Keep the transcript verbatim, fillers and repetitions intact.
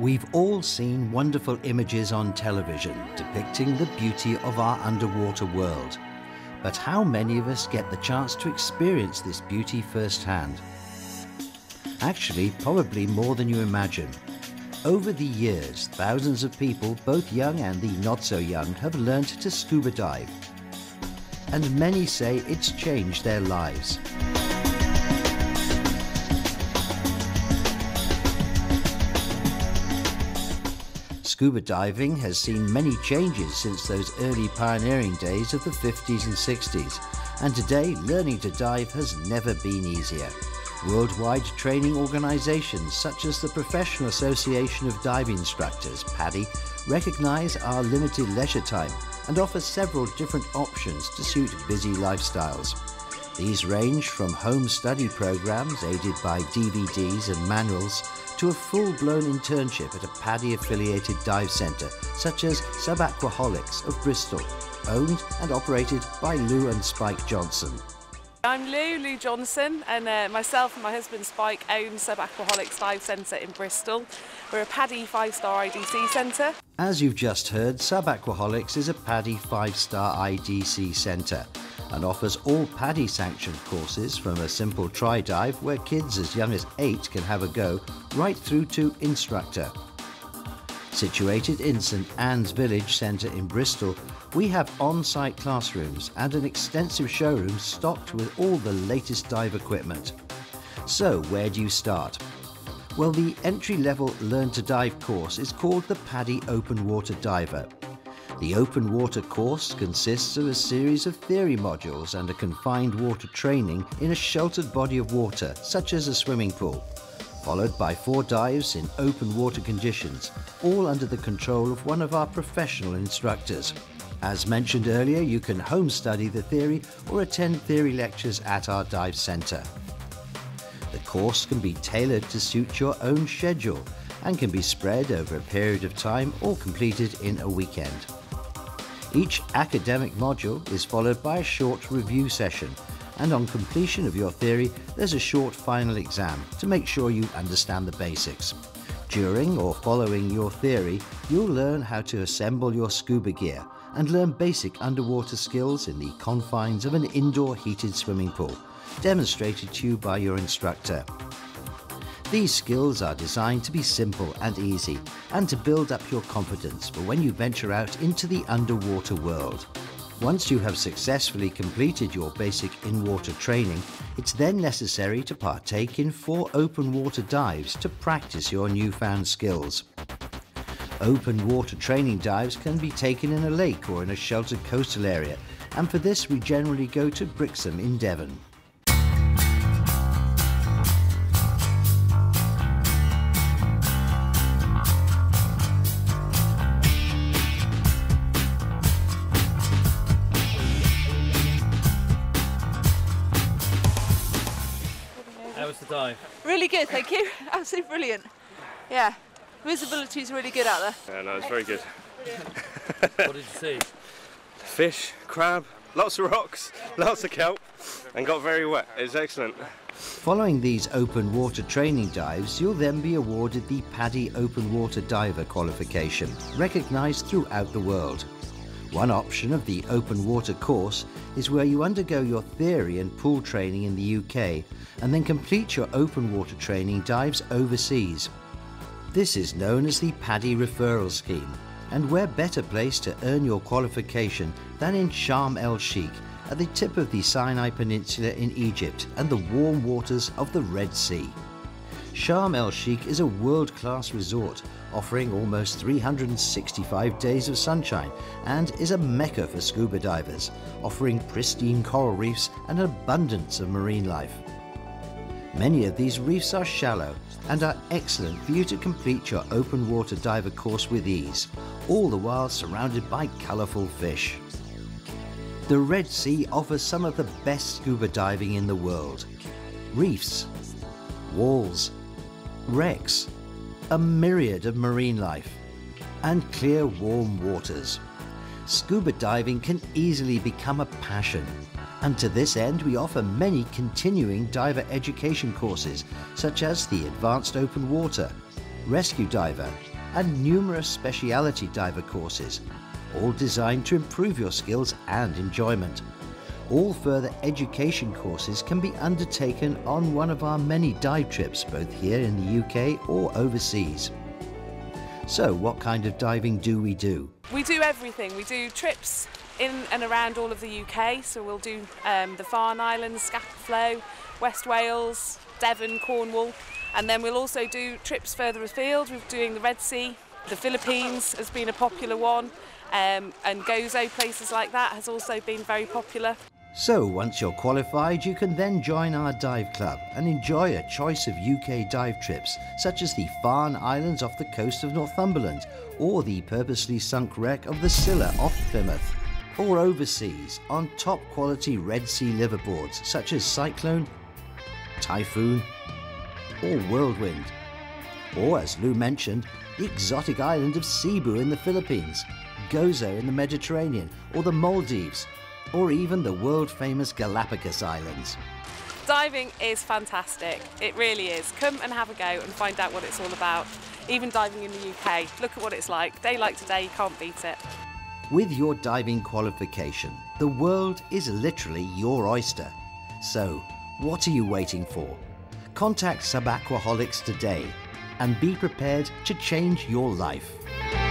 We've all seen wonderful images on television depicting the beauty of our underwater world. But how many of us get the chance to experience this beauty firsthand? Actually, probably more than you imagine. Over the years, thousands of people, both young and the not so young, have learned to scuba dive. And many say it's changed their lives. Scuba diving has seen many changes since those early pioneering days of the fifties and sixties, and today learning to dive has never been easier. Worldwide training organisations such as the Professional Association of Dive Instructors, PADI, recognise our limited leisure time and offer several different options to suit busy lifestyles. These range from home study programmes aided by D V Ds and manuals to a full-blown internship at a PADI-affiliated dive centre such as Subaquaholics of Bristol, owned and operated by Lou and Spike Johnson. I'm Lou, Lou Johnson, and uh, myself and my husband Spike own Subaquaholics Dive Centre in Bristol. We're a PADI five-star I D C centre. As you've just heard, Subaquaholics is a PADI five-star I D C centre and offers all PADI sanctioned courses from a simple try dive where kids as young as eight can have a go right through to instructor. Situated in St Anne's Village Centre in Bristol, we have on-site classrooms and an extensive showroom stocked with all the latest dive equipment. So where do you start? Well, the entry-level Learn to Dive course is called the PADI Open Water Diver. The open water course consists of a series of theory modules and a confined water training in a sheltered body of water, such as a swimming pool, followed by four dives in open water conditions, all under the control of one of our professional instructors. As mentioned earlier, you can home study the theory or attend theory lectures at our dive centre. The course can be tailored to suit your own schedule and can be spread over a period of time or completed in a weekend. Each academic module is followed by a short review session, and on completion of your theory, there's a short final exam to make sure you understand the basics. During or following your theory, you'll learn how to assemble your scuba gear and learn basic underwater skills in the confines of an indoor heated swimming pool, demonstrated to you by your instructor. These skills are designed to be simple and easy, and to build up your confidence for when you venture out into the underwater world. Once you have successfully completed your basic in-water training, it's then necessary to partake in four open water dives to practice your newfound skills. Open water training dives can be taken in a lake or in a sheltered coastal area, and for this we generally go to Brixham in Devon. How was the dive? Really good, thank you. Absolutely brilliant. Yeah, visibility is really good out there. Yeah, no, it's very good. What did you see? Fish, crab, lots of rocks, lots of kelp, and got very wet. It's excellent. Following these open water training dives, you'll then be awarded the PADI Open Water Diver qualification, recognised throughout the world. One option of the open water course is where you undergo your theory and pool training in the U K and then complete your open water training dives overseas. This is known as the PADI Referral Scheme, and where better place to earn your qualification than in Sharm el-Sheikh at the tip of the Sinai Peninsula in Egypt and the warm waters of the Red Sea. Sharm el-Sheikh is a world-class resort offering almost three hundred sixty-five days of sunshine and is a mecca for scuba divers, offering pristine coral reefs and an abundance of marine life. Many of these reefs are shallow and are excellent for you to complete your open water diver course with ease, all the while surrounded by colourful fish. The Red Sea offers some of the best scuba diving in the world. Reefs, walls, wrecks, a myriad of marine life, and clear warm waters. Scuba diving can easily become a passion, and to this end we offer many continuing diver education courses such as the Advanced Open Water, Rescue Diver, and numerous speciality diver courses, all designed to improve your skills and enjoyment. All further education courses can be undertaken on one of our many dive trips, both here in the U K or overseas. So what kind of diving do we do? We do everything. We do trips in and around all of the U K, so we'll do um, the Farne Islands, Scapa Flow, West Wales, Devon, Cornwall, and then we'll also do trips further afield. We're doing the Red Sea, the Philippines has been a popular one, um, and Gozo, places like that, has also been very popular. So once you're qualified, you can then join our dive club and enjoy a choice of U K dive trips, such as the Farne Islands off the coast of Northumberland, or the purposely sunk wreck of the Scylla off Plymouth, or overseas on top quality Red Sea liverboards such as Cyclone, Typhoon, or Whirlwind, or as Lou mentioned, the exotic island of Cebu in the Philippines, Gozo in the Mediterranean, or the Maldives, or even the world-famous Galapagos Islands. Diving is fantastic, it really is. Come and have a go and find out what it's all about. Even diving in the U K, look at what it's like. Day like today, you can't beat it. With your diving qualification, the world is literally your oyster. So, what are you waiting for? Contact Subaquaholics today and be prepared to change your life.